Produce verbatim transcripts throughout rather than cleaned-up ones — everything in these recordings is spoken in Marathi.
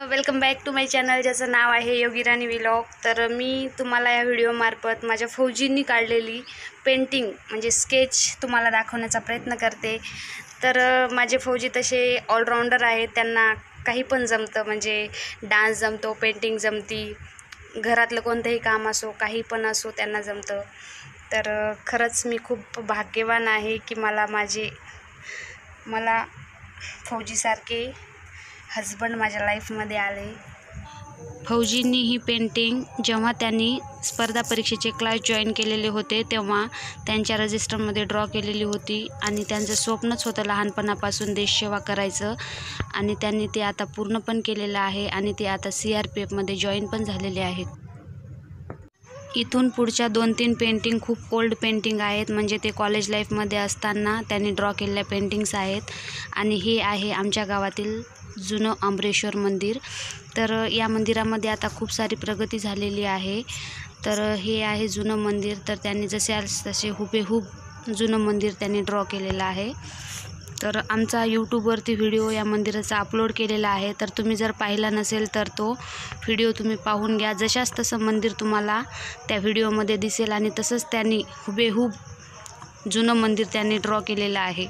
Welcome back to my channel, ज्याचं नाव आहे योगी राणी व्लॉग। तर मी तुम्हाला या व्हिडिओमार्फत माझ्या फौजींनी काढलेली पेंटिंग म्हणजे स्केच तुम्हाला दाखवण्याचा प्रयत्न करते। तर माझे फौजी तसे ऑलराऊंडर आहेत, त्यांना काही पण जमतं, म्हणजे डान्स जमतो, पेंटिंग जमती, घरातलं कोणतंही काम असो, काही पण असो त्यांना जमतं। तर खरंच मी खूप भाग्यवान आहे की मला माझे मला फौजीसारखे हजबंड माझ्या लाईफमध्ये आले। फौजींनी ही पेंटिंग जेव्हा त्यांनी स्पर्धा परीक्षेचे क्लास जॉईन केलेले होते तेव्हा त्यांच्या रजिस्टरमध्ये ड्रॉ केलेली होती आणि त्यांचं स्वप्नच होतं लहानपणापासून देशसेवा करायचं आणि त्यांनी ते आता पूर्ण पण केलेलं आहे आणि ते आता सी आर पी एफमध्ये जॉईन पण झालेले आहेत। इथून पुढच्या दोन तीन पेंटिंग खूप ओल्ड पेंटिंग आहेत, म्हणजे ते कॉलेज लाईफमध्ये असताना त्यांनी ड्रॉ केलेल्या पेंटिंग्स आहेत। आणि हे आहे आमच्या गावातील जुनं अमरेश्वर मंदिर। तर या मंदिरामध्ये आता खूप सारी प्रगती झालेली आहे। तर हे आहे जुनं मंदिर, तर त्यांनी जसे तसे हुबेहूब जुनं मंदिर त्यांनी ड्रॉ केलेलं आहे। तर आमचा यूट्यूबवरती व्हिडिओ या मंदिराचा अपलोड केलेला आहे, तर तुम्ही जर पाहिला नसेल तर तो व्हिडिओ तुम्ही पाहून घ्या। जशास तसं मंदिर तुम्हाला त्या व्हिडिओमध्ये दिसेल आणि तसंच त्यांनी हुबेहूब जुनं मंदिर त्यांनी ड्रॉ केलेलं आहे।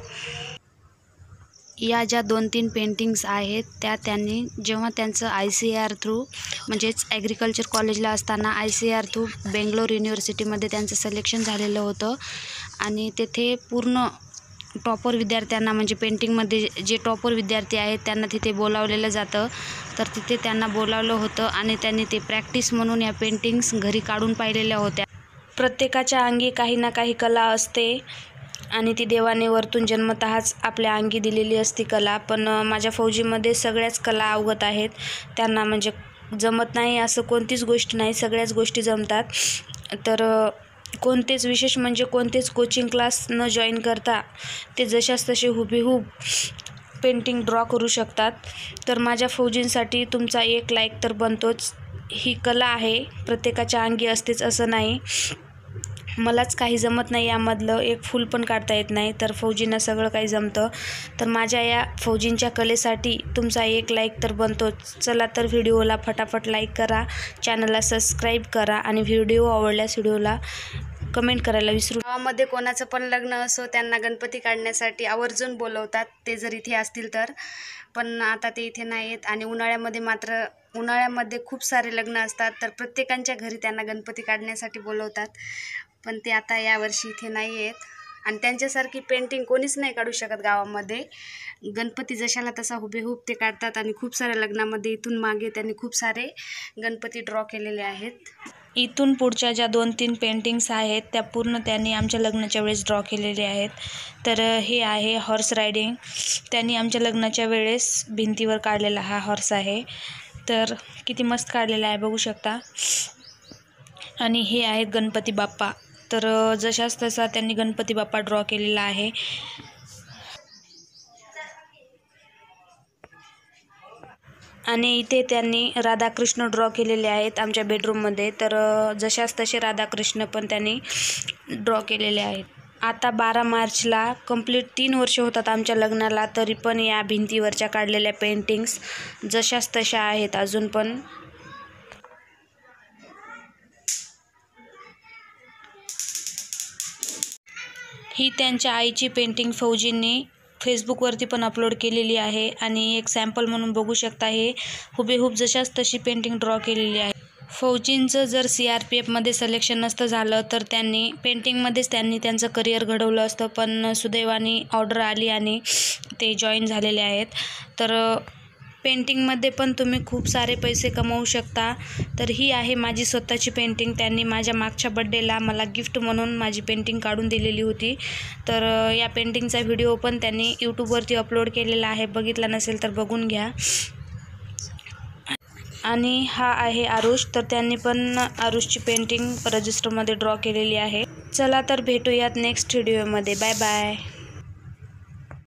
या ज्या दोन तीन पेंटिंग्स आहेत त्या त्यांनी जेव्हा त्यांचं आय सी आर थ्रू म्हणजेच ॲग्रिकल्चर कॉलेजला असताना I C R through Bangalore युनिव्हर्सिटीमध्ये त्यांचं सिलेक्शन झालेलं होतं आणि तेथे पूर्ण टॉपर विद्यार्थ्यांना म्हणजे पेंटिंगमध्ये जे टॉपर विद्यार्थी आहेत त्यांना तिथे बोलावलेलं जातं। तर तिथे त्यांना बोलावलं होतं आणि त्यांनी ते प्रॅक्टिस म्हणून या पेंटिंग्स घरी काढून पाहिलेल्या होत्या। प्रत्येकाच्या अंगी काही ना काही कला असते आणि ती देवाने वरतून जन्मतःच आपल्या अंगी दिलेली असती कला, पण माझ्या फौजीमध्ये सगळ्याच कला अवगत आहेत। त्यांना म्हणजे जमत नाही असं कोणतीच गोष्ट नाही, सगळ्याच गोष्टी जमतात। तर कोणतेच विशेष म्हणजे कोणतेच कोचिंग क्लास न जॉईन करता ते जशास तसे हुबेहूब पेंटिंग ड्रॉ करू शकतात। तर माझ्या फौजींसाठी तुमचा एक लाईक तर बनतोच। ही कला आहे, प्रत्येकाच्या अंगी असतेच असं नाही। मलाच काही जमत नाही, यामधलं एक फूल पण काढता येत नाही, तर फौजींना सगळं काही जमतं। तर माझ्या या फौजींच्या कलेसाठी तुमचा एक लाईक तर बनतोच। चला तर व्हिडिओला फटाफट लाईक करा, चॅनलला सबस्क्राईब करा आणि व्हिडिओ आवडल्यास व्हिडिओला कमेंट करायला विसरू नका। गावामध्ये कोणाचं पण लग्न असो त्यांना गणपती काढण्यासाठी आवर्जून बोलवतात, ते जर इथे असतील तर, पण आता ते इथे नाही आहेत। आणि उन्हाळ्यामध्ये मात्र उन्हाळ्यामध्ये खूप सारे लग्न असतात, तर प्रत्येकांच्या घरी त्यांना गणपती काढण्यासाठी बोलवतात, पण ते आता यावर्षी इथे नाही आहेत। आणि त्यांच्यासारखी पेंटिंग कोणीच नाही काढू शकत गावामध्ये। गणपती जशाला तसा हुबेहूब ते काढतात आणि खूप साऱ्या लग्नामध्ये इथून मागे त्यांनी खूप सारे गणपती ड्रॉ केलेले आहेत। इथून पुढच्या ज्या दोन तीन पेंटिंग्स आहेत त्या पूर्ण त्यांनी आमच्या लग्नाच्या वेळेस ड्रॉ केलेले आहेत। तर हे आहे हॉर्स रायडिंग, त्यांनी आमच्या लग्नाच्या वेळेस भिंतीवर काढलेला हा हॉर्स आहे, तर किती मस्त काढलेला आहे बघू शकता। आणि हे आहेत गणपती बाप्पा, तर जशास तसा त्यांनी गणपती बाप्पा ड्रॉ केलेला आहे। आणि इथे त्यांनी राधाकृष्ण ड्रॉ केलेले आहेत आमच्या बेडरूममध्ये, तर जशास तसे राधाकृष्ण पण त्यांनी ड्रॉ केलेले आहेत। आता बारा मार्चला कंप्लीट तीन वर्ष होतात आमच्या लग्नाला, तरी पण या भिंतीवरच्या काढलेल्या पेंटिंग्स जशास तशा आहेत अजून पण। ही त्यांच्या आईची पेंटिंग फौजींनी फेसबुकवरती पण अपलोड केलेली आहे आणि एक सॅम्पल म्हणून बघू शकता, हे हुबेहूब जशास तशी पेंटिंग ड्रॉ केलेली आहे। फौजींचं जर सी आर पी एफमध्ये सिलेक्शन नसतं झालं तर त्यांनी पेंटिंगमध्येच त्यांनी त्यांचं करिअर घडवलं असतं, पण सुदैवाने ऑर्डर आली आणि ते जॉईन झालेले आहेत। तर पेंटिंगमध्ये पण तुम्ही खूप सारे पैसे कमवू शकता। तर ही आहे माझी स्वतःची पेंटिंग, त्यांनी माझ्या मागच्या बड्डेला मला गिफ्ट म्हणून माझी पेंटिंग काढून दिलेली होती। तर या पेंटिंगचा व्हिडिओ पण त्यांनी यूट्यूबवरती अपलोड केलेला आहे, बघितला नसेल तर बघून घ्या। आणि हा आहे आरुष, तर त्यांनी पण आरुषची पेंटिंग रजिस्टरमध्ये ड्रॉ केलेली आहे। चला तर भेटूयात नेक्स्ट व्हिडिओमध्ये, बाय बाय।